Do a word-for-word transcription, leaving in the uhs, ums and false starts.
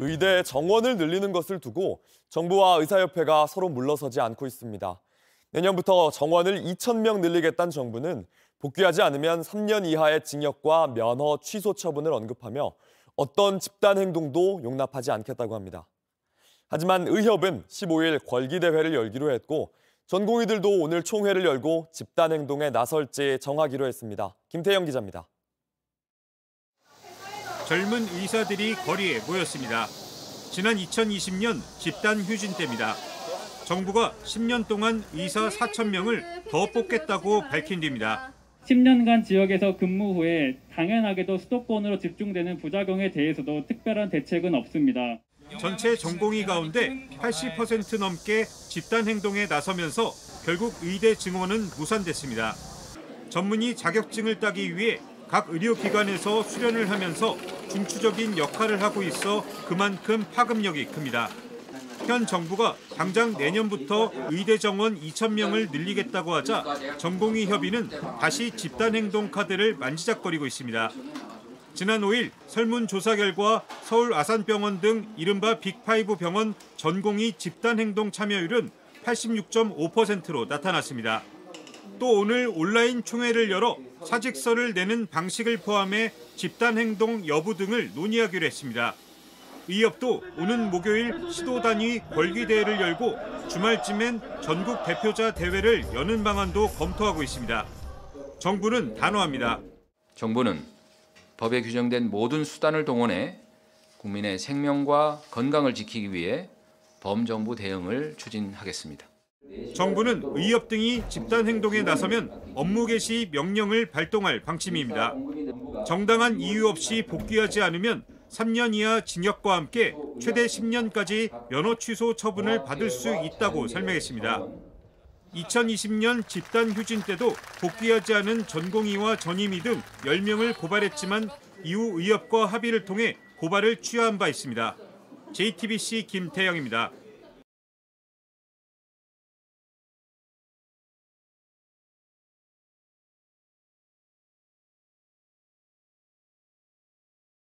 의대 정원을 늘리는 것을 두고 정부와 의사협회가 서로 물러서지 않고 있습니다. 내년부터 정원을 이천 명 늘리겠다는 정부는 복귀하지 않으면 삼 년 이하의 징역과 면허 취소 처분을 언급하며 어떤 집단 행동도 용납하지 않겠다고 합니다. 하지만 의협은 십오 일 궐기대회를 열기로 했고 전공의들도 오늘 총회를 열고 집단 행동에 나설지 정하기로 했습니다. 김태영 기자입니다. 젊은 의사들이 거리에 모였습니다. 지난 이천이십 년 집단 휴진 때입니다. 정부가 십 년 동안 의사 사천 명을 더 뽑겠다고 밝힌 뒤입니다. 십 년간 지역에서 근무 후에 당연하게도 수도권으로 집중되는 부작용에 대해서도 특별한 대책은 없습니다. 전체 전공의 가운데 팔십 퍼센트 넘게 집단 행동에 나서면서 결국 의대 증원은 무산됐습니다. 전문의 자격증을 따기 위해 각 의료기관에서 수련을 하면서 중추적인 역할을 하고 있어 그만큼 파급력이 큽니다. 현 정부가 당장 내년부터 의대 정원 이천 명을 늘리겠다고 하자 전공의 협의는 다시 집단행동 카드를 만지작거리고 있습니다. 지난 오 일 설문조사 결과 서울 아산병원 등 이른바 빅파이브 병원 전공의 집단행동 참여율은 팔십육 점 오 퍼센트로 나타났습니다. 또 오늘 온라인 총회를 열어 사직서를 내는 방식을 포함해 집단행동 여부 등을 논의하기로 했습니다. 의협도 오는 목요일 시도 단위 궐기대회를 열고 주말쯤엔 전국 대표자 대회를 여는 방안도 검토하고 있습니다. 정부는 단호합니다. 정부는 법에 규정된 모든 수단을 동원해 국민의 생명과 건강을 지키기 위해 범정부 대응을 추진하겠습니다. 정부는 의협 등이 집단 행동에 나서면 업무 개시 명령을 발동할 방침입니다. 정당한 이유 없이 복귀하지 않으면 삼 년 이하 징역과 함께 최대 십 년까지 면허 취소 처분을 받을 수 있다고 설명했습니다. 이천이십 년 집단 휴진 때도 복귀하지 않은 전공의와 전임의 등 열 명을 고발했지만 이후 의협과 합의를 통해 고발을 취하한 바 있습니다. 제이티비씨 김태영입니다.